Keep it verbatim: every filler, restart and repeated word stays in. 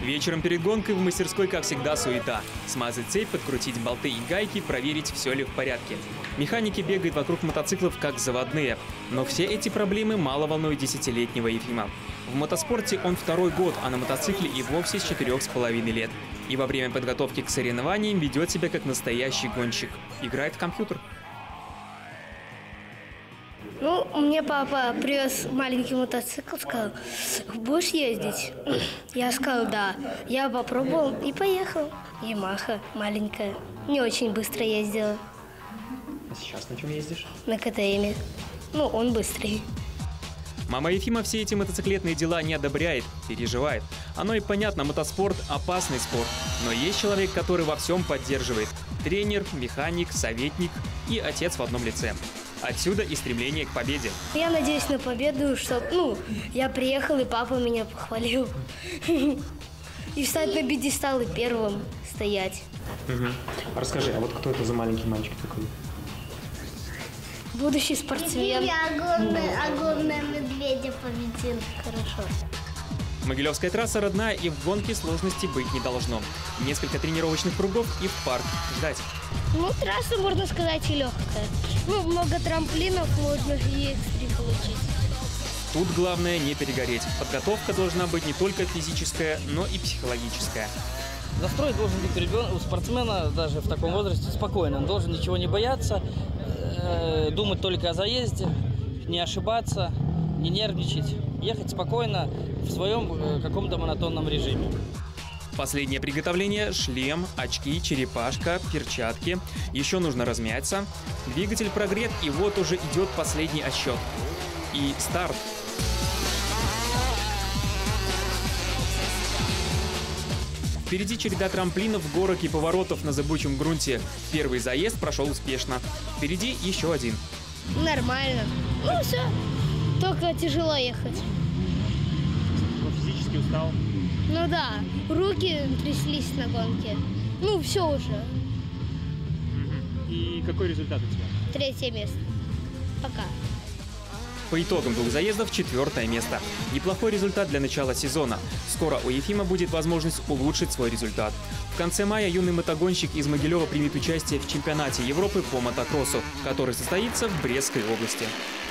Вечером перед гонкой в мастерской, как всегда, суета. Смазать цепь, подкрутить болты и гайки, проверить, все ли в порядке. Механики бегают вокруг мотоциклов, как заводные. Но все эти проблемы мало волнуют десятилетнего Ефима. В мотоспорте он второй год, а на мотоцикле и вовсе с четырех с половиной лет. И во время подготовки к соревнованиям ведет себя как настоящий гонщик. Играет в компьютер. Ну, мне папа привез маленький мотоцикл, сказал: будешь ездить? Я сказал: да. Я попробовал и поехал. Ямаха маленькая, не очень быстро ездила. А сейчас на чем ездишь? На КТМе. Ну, он быстрый. Мама Ефима все эти мотоциклетные дела не одобряет, переживает. Оно и понятно, мотоспорт – опасный спорт. Но есть человек, который во всем поддерживает. Тренер, механик, советник и отец в одном лице. Отсюда и стремление к победе. Я надеюсь на победу, что, ну, я приехал, и папа меня похвалил. И встать на пьедестал и первым стоять. Угу. Расскажи, а вот кто это за маленький мальчик такой? Будущий спортсмен. Я огромная, огромная медведя победил. Хорошо. Могилевская трасса родная, и в гонке сложности быть не должно. Несколько тренировочных кругов и в парк ждать. Ну, трасса, можно сказать, и легкая. Ну, много трамплинов, можно и экстрим получить. Тут главное не перегореть. Подготовка должна быть не только физическая, но и психологическая. Настрой должен быть у ребенка, у спортсмена даже в таком возрасте спокойно. Он должен ничего не бояться, э, думать только о заезде, не ошибаться, не нервничать, ехать спокойно в своем э, каком-то монотонном режиме. Последнее приготовление – шлем, очки, черепашка, перчатки. Еще нужно размяться. Двигатель прогрет, и вот уже идет последний отсчет. И старт. Впереди череда трамплинов, горок и поворотов на зыбучем грунте. Первый заезд прошел успешно. Впереди еще один. Нормально. Ну, все. Только тяжело ехать. Ну, физически устал? Ну да, руки тряслись на гонке. Ну, все уже. И какой результат у тебя? Третье место. Пока. По итогам двух заездов четвертое место. Неплохой результат для начала сезона. Скоро у Ефима будет возможность улучшить свой результат. В конце мая юный мотогонщик из Могилева примет участие в чемпионате Европы по мотокроссу, который состоится в Брестской области.